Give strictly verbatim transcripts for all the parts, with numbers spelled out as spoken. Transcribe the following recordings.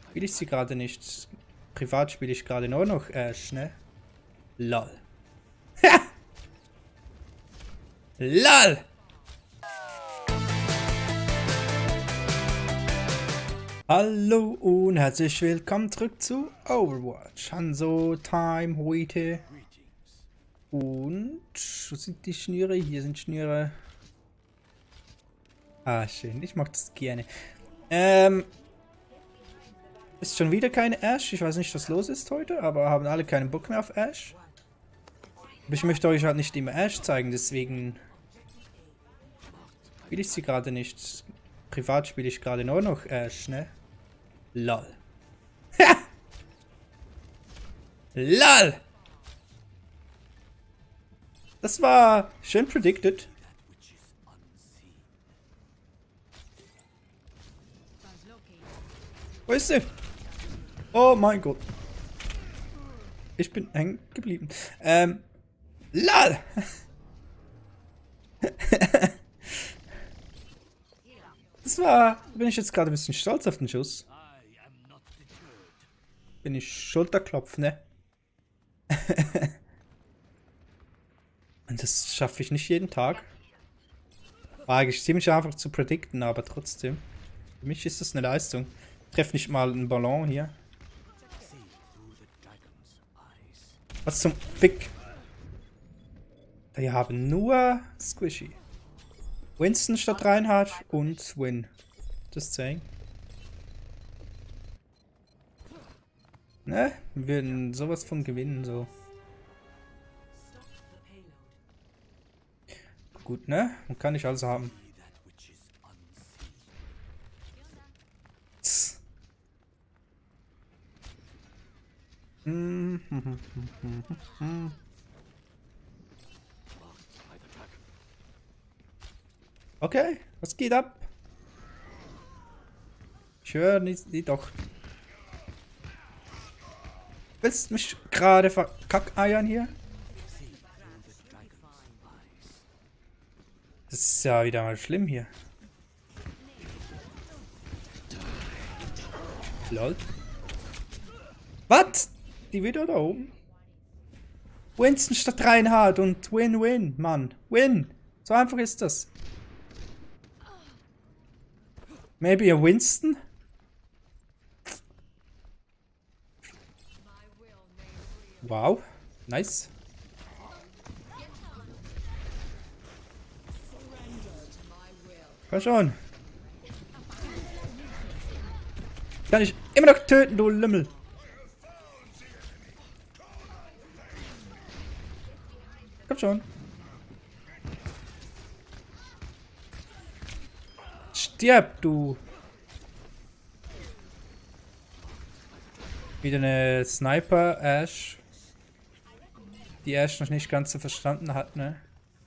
Spiele ich sie gerade nicht. Privat spiele ich gerade nur noch Ash, ne? Lol. Ha! Lol! Hallo und herzlich willkommen zurück zu Overwatch. Hanzo Time heute. Und wo sind die Schnüre? Hier sind Schnüre. Ah, schön. Ich mag das gerne. Ähm. Ist schon wieder keine Ash. Ich weiß nicht, was los ist heute, aber haben alle keinen Bock mehr auf Ash. Aber ich möchte euch halt nicht immer Ash zeigen, deswegen spiele ich sie gerade nicht. Privat spiele ich gerade nur noch Ash, ne? Lol. Ha! Lol! Das war schön predicted. Wo ist sie? Oh mein Gott. Ich bin hängen geblieben. Ähm. LOL! Das war. Bin ich jetzt gerade ein bisschen stolz auf den Schuss. Bin ich Schulterklopf, ne? Und das schaffe ich nicht jeden Tag. War eigentlich ziemlich einfach zu predikten, aber trotzdem. Für mich ist das eine Leistung. Ich treffe nicht mal einen Ballon hier. Was zum Fick? Wir haben nur Squishy. Winston statt Reinhardt und Win. Just saying. Ne? Wir werden sowas von gewinnen, so. Gut, ne? Man kann nicht alles haben. Tss. Okay, was geht ab? Ich höre nicht, nicht doch. Willst du mich gerade verkackeiern hier? Das ist ja wieder mal schlimm hier. Lol. Was? Die wieder da oben? Winston statt Reinhardt und Win-Win, Mann. Win. So einfach ist das. Maybe a Winston? Wow. Nice. Komm schon. Kann ich immer noch töten, du Lümmel. Komm schon. Stirb, du. Wieder eine Sniper, Ash. Die Ash noch nicht ganz so verstanden hat, ne?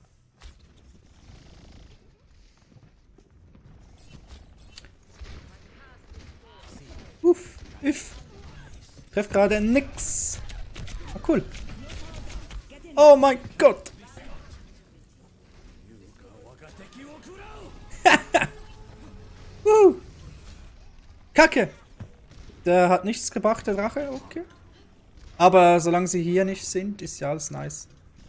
Uff, uff. Treff gerade nix. Ah, cool. Oh mein Gott. uh. Kacke. Der hat nichts gebracht, der Drache. Okay. Aber solange sie hier nicht sind, ist ja alles nice.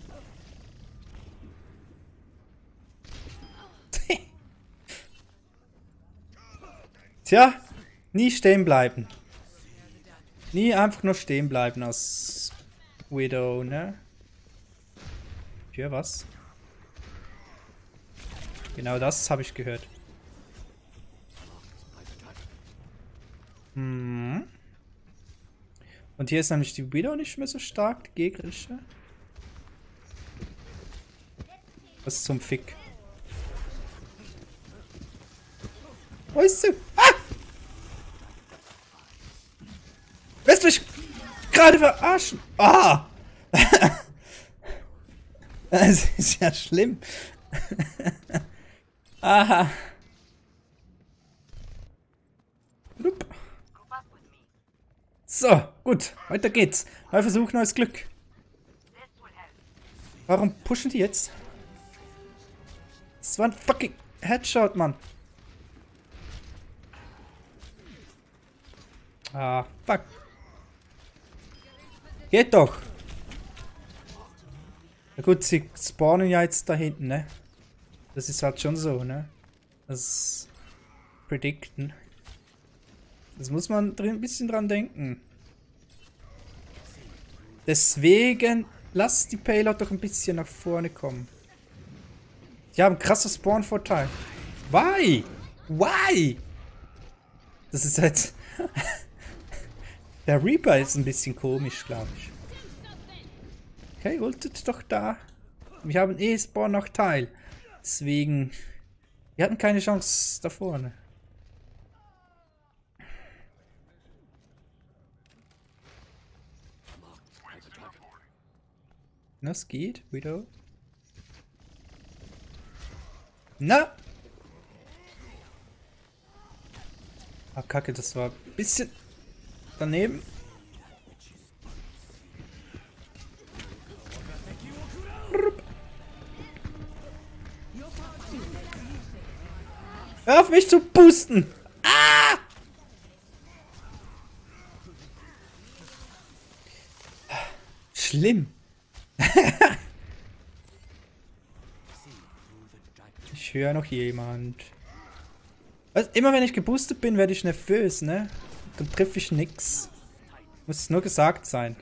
Tja, nie stehen bleiben. Nie einfach nur stehen bleiben als Widow, ne? Für was? Genau das habe ich gehört. Hm. Und hier ist nämlich die Widow nicht mehr so stark, die gegnerische. Was zum Fick? Wo ist sie? Ah! Willst du mich gerade verarschen? Ah! Das ist ja schlimm. Aha. So, gut. Weiter geht's. Neuer Versuch, neues Glück. Warum pushen die jetzt? Das war ein fucking Headshot, Mann. Ah, fuck. Geht doch. Na gut, sie spawnen ja jetzt da hinten, ne? Das ist halt schon so, ne? Das predikten. Das muss man drin, ein bisschen dran denken. Deswegen lass die Payload doch ein bisschen nach vorne kommen. Die haben einen krassen Spawn-Vorteil. Why? Why? Das ist jetzt... Der Reaper ist ein bisschen komisch, glaube ich. Okay, ultet doch da. Wir haben eh Spawn-Nachteil. Deswegen... Wir hatten keine Chance da vorne. Das geht, Widow. Na! Ah, Kacke, das war ein bisschen daneben. Hör auf mich zu pusten! Ah! Schlimm. Ich höre noch jemand. Also, immer wenn ich geboostet bin, werde ich nervös, ne? Dann treffe ich nix. Muss nur gesagt sein.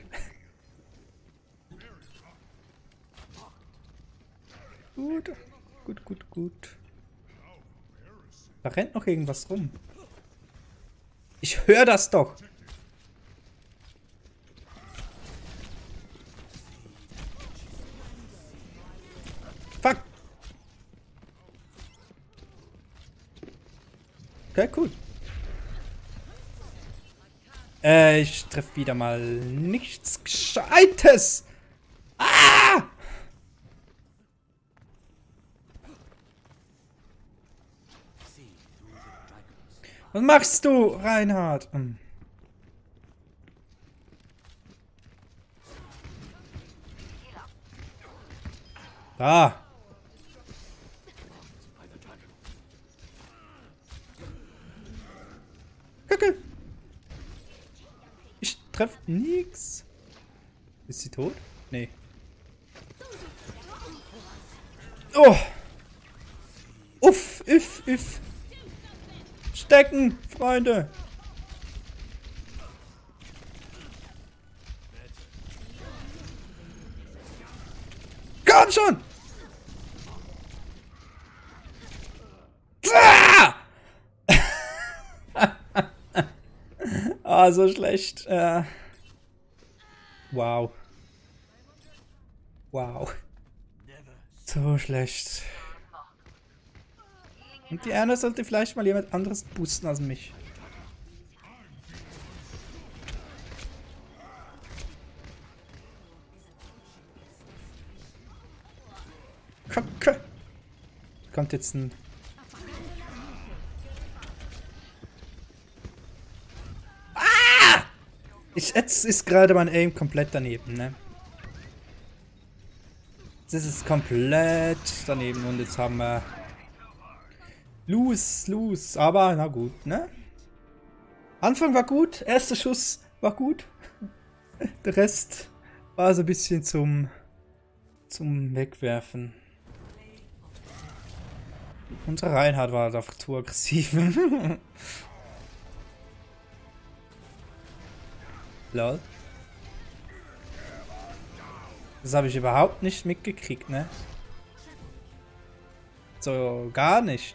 Gut, gut, gut, gut. Da rennt noch irgendwas rum. Ich höre das doch. Fuck. Okay, cool. Äh, ich treffe wieder mal nichts Gescheites. Ah! Was machst du, Reinhard? Hm. Da. Kacke. Ich treffe nix. Ist sie tot? Nee. Oh. Uff, uff, uff. Stecken, Freunde. Komm schon. Ah! Ah, so schlecht. Äh. Wow. Wow. So schlecht. Und die Anna sollte vielleicht mal jemand anderes boosten als mich. Kacke. Kommt jetzt ein... Ah! Ich, jetzt ist gerade mein Aim komplett daneben, ne? Das ist komplett daneben und jetzt haben wir... Los, los, aber na gut, ne? Anfang war gut, erster Schuss war gut. Der Rest war so ein bisschen zum, zum Wegwerfen. Unser Reinhard war einfach zu aggressiv. Lol. Das habe ich überhaupt nicht mitgekriegt, ne? So, gar nicht.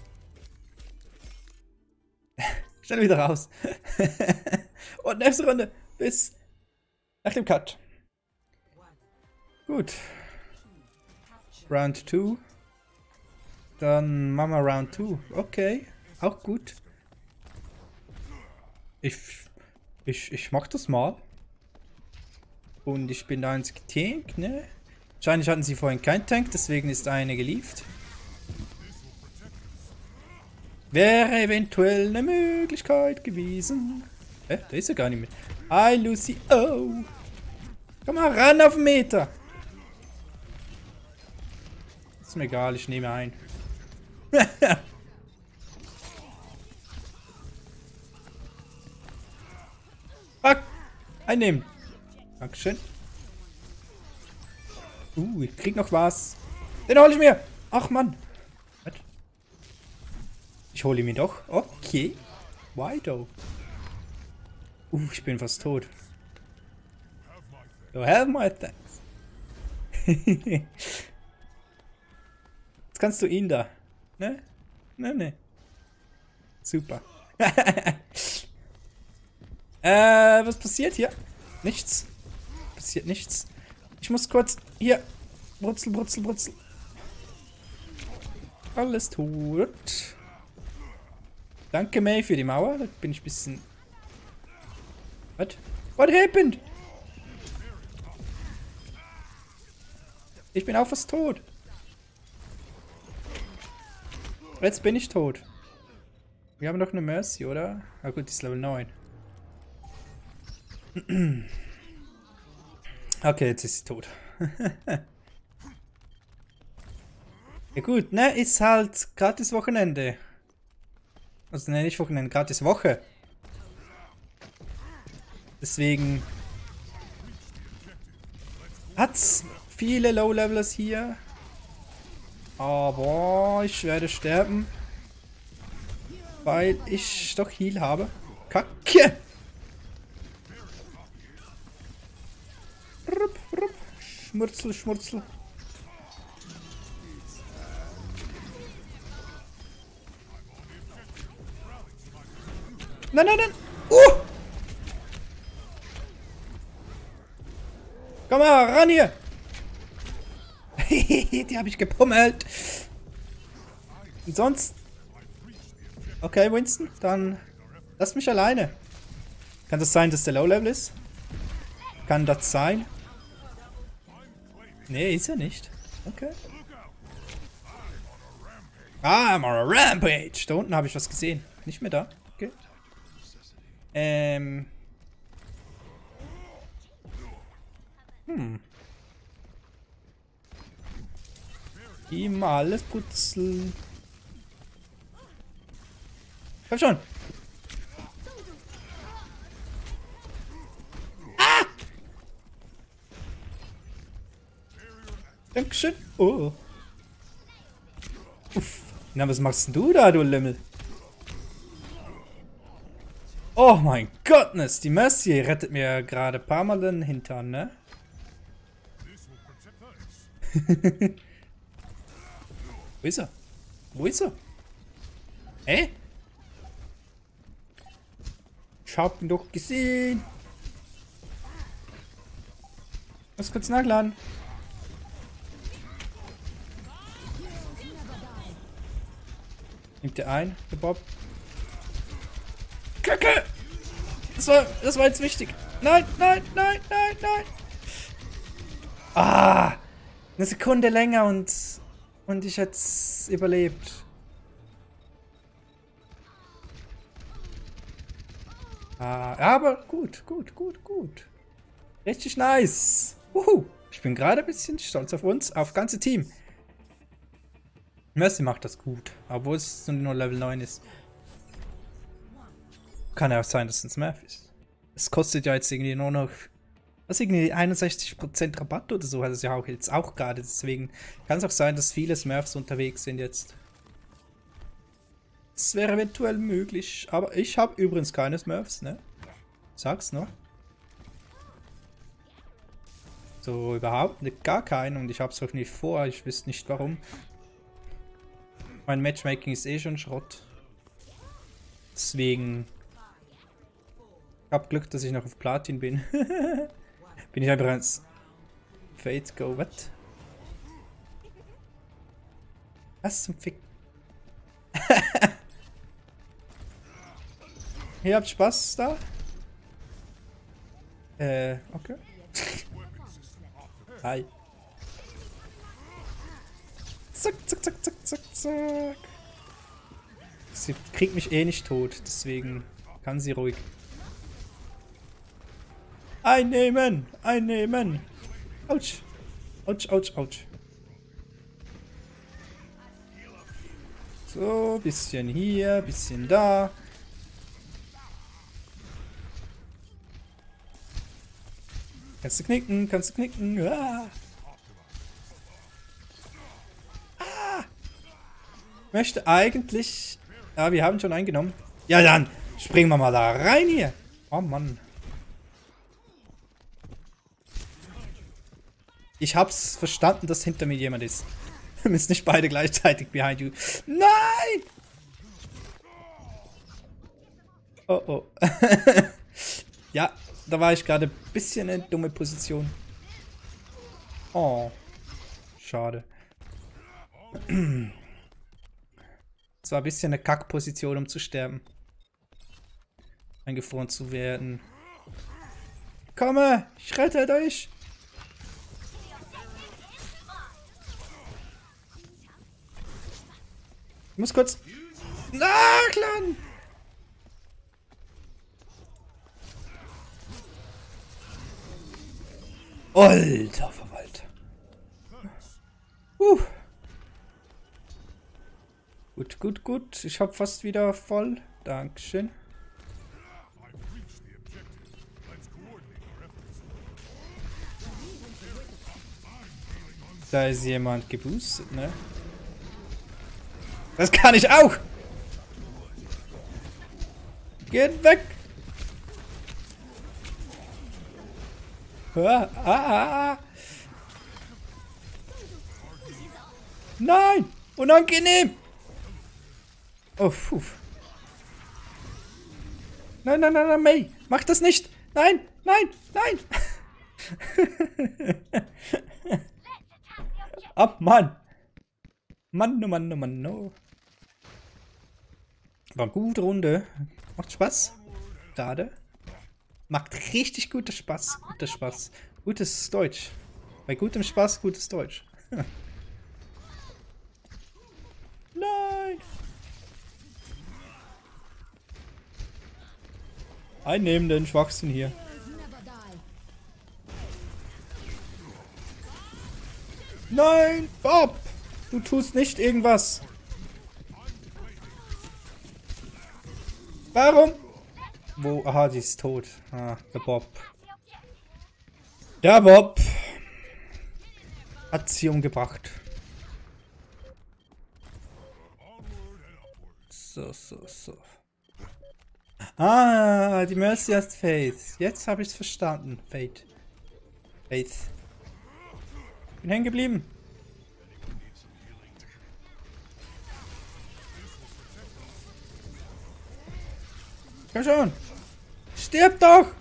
Schnell wieder raus. Und nächste Runde. Bis nach dem Cut. Gut. Round zwei. Dann machen wir Round zwei. Okay. Auch gut. Ich, ich, ich mach das mal. Und ich bin da ins Tank, ne? Wahrscheinlich hatten sie vorhin keinen Tank, deswegen ist eine geliefert. Wäre eventuell eine Möglichkeit gewesen. Hä? Da ist er gar nicht mehr. Hi, Lucy. Oh. Komm mal ran auf den Meter. Ist mir egal, ich nehme ein. Einnehmen. Dankeschön. Uh, ich krieg noch was. Den hole ich mir. Ach, Mann. Was? Ich hole ihn mir doch. Okay. Why though? Uh, ich bin fast tot. You have my thanks. Jetzt kannst du ihn da. Ne? Ne, ne. Super. äh, was passiert hier? Nichts. Passiert nichts. Ich muss kurz hier. Brutzel, brutzel, brutzel. Alles tot. Danke, May, für die Mauer. Da bin ich ein bisschen. What? What happened? Ich bin auch fast tot. Jetzt bin ich tot. Wir haben doch eine Mercy, oder? Ah gut, die ist Level neun. Okay, jetzt ist sie tot. Ja gut, ne? Ist halt gratis Wochenende. Also ne, nicht Wochenende, gratis Woche. Deswegen hat's viele Low-Levelers hier. Aber ich werde sterben. Weil ich doch Heal habe. Kacke! Rupp, rupp. Schmurzel, schmurzel. Nein, nein, nein! Uh! Komm mal, ran hier! Die habe ich gepummelt. Und sonst... Okay, Winston, dann lass mich alleine. Kann das sein, dass der Low-Level ist? Kann das sein? Nee, ist er nicht. Okay. Ah, I'm on a rampage. Da unten habe ich was gesehen. Nicht mehr da. Okay. Ähm. Hm. Ihm alles putzen. Komm schon. Ah! Dankeschön. Oh. Uff. Na, was machst denn du da, du Lümmel? Oh mein Gottness, die Mercy rettet mir gerade ein paar Mal den Hintern, ne? Wo ist er? Wo ist er? Hä? Ich hab ihn doch gesehen. Lass kurz nachladen. Nimmt er ein, der Bob. Kacke! Das war, das war jetzt wichtig. Nein, nein, nein, nein, nein. Ah! Eine Sekunde länger und, und ich hätte es überlebt. Ah, aber gut, gut, gut, gut. Richtig nice. Uhu. Ich bin gerade ein bisschen stolz auf uns, auf das ganze Team. Mercy macht das gut, obwohl es nur Level neun ist. Kann ja auch sein, dass es ein Smurf ist. Es kostet ja jetzt irgendwie nur noch, was irgendwie einundsechzig Prozent Rabatt oder so, hat es ja auch jetzt auch gerade. Deswegen kann es auch sein, dass viele Smurfs unterwegs sind jetzt. Das wäre eventuell möglich, aber ich habe übrigens keine Smurfs, ne? Sag's noch. So, überhaupt nicht, gar keinen und ich hab's auch nicht vor, ich wüsste nicht warum. Mein Matchmaking ist eh schon Schrott. Deswegen... Ich hab Glück, dass ich noch auf Platin bin. Bin ich einfach ins Fate Go, what? Was zum Fick? Ihr habt Spaß da? Äh, okay. Hi. Zack, zack, zack, zack, zack, zack. Sie kriegt mich eh nicht tot, deswegen kann sie ruhig. Einnehmen! Einnehmen! Autsch! Autsch, autsch, autsch. So, bisschen hier, bisschen da. Kannst du knicken, kannst du knicken. Ah. Ah. Möchte eigentlich... Ja, wir haben schon eingenommen. Ja, dann springen wir mal da rein hier. Oh Mann. Ich hab's verstanden, dass hinter mir jemand ist. Wir müssen nicht beide gleichzeitig behind you. Nein! Oh oh. Ja, da war ich gerade ein bisschen in eine dumme Position. Oh. Schade. Es war ein bisschen eine Kackposition, um zu sterben. Eingefroren zu werden. Komme! Ich rette euch! Ich muss kurz... Nachladen! Alter Verwalter. Uh. Gut, gut, gut. Ich hab fast wieder voll. Dankeschön. Da ist jemand geboostet, ne? Das kann ich auch! Geht weg! Ah, ah, ah. Nein! Unangenehm! Oh, puh. Nein, nein, nein, nein, May! Mach das nicht! Nein! Nein! Nein! Ab, Mann! Mann, oh Mann, oh Mann, oh. War eine gute Runde. Macht Spaß. Schade. Macht richtig guten Spaß. Guter Spaß. Gutes Deutsch. Bei gutem Spaß, gutes Deutsch. Nein! Einnehmen den Schwachsinn hier. Nein! Bob! Du tust nicht irgendwas. Warum? Wo? Aha, die ist tot. Ah, der Bob. Der Bob hat sie umgebracht. So, so, so. Ah, die Mercy heißt Faith. Jetzt habe ich es verstanden. Faith. Faith. Bin hängen geblieben. Komm schon! Stirb doch!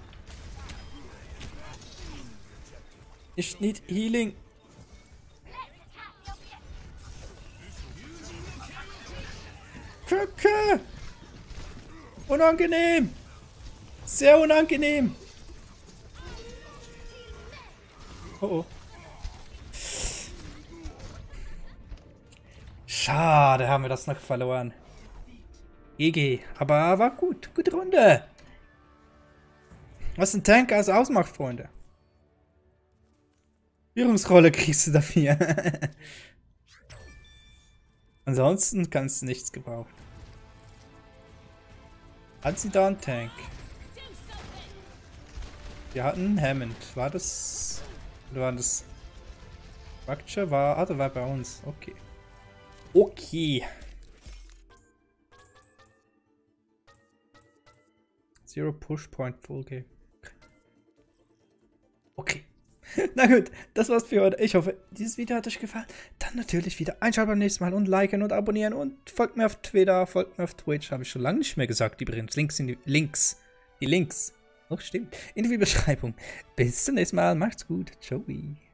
Ich need healing. Kacke! Unangenehm! Sehr unangenehm! Oh oh. Schade, haben wir das noch verloren. G G, aber war gut. Gute Runde. Was ein Tank also ausmacht, Freunde. Führungsrolle kriegst du dafür. Ansonsten kannst du nichts gebrauchen. Hat sie da einen Tank? Wir hatten Hammond. War das... Oder war das... Structure war... Ah, der war bei uns. Okay. Okay. Zero Push Point Full Game. Okay. Na gut, das war's für heute. Ich hoffe, dieses Video hat euch gefallen. Dann natürlich wieder einschalten beim nächsten Mal und liken und abonnieren und folgt mir auf Twitter, folgt mir auf Twitch. Habe ich schon lange nicht mehr gesagt, übrigens. Links in die Links. Die Links. Oh, stimmt. In die Beschreibung. Bis zum nächsten Mal. Macht's gut. Ciao.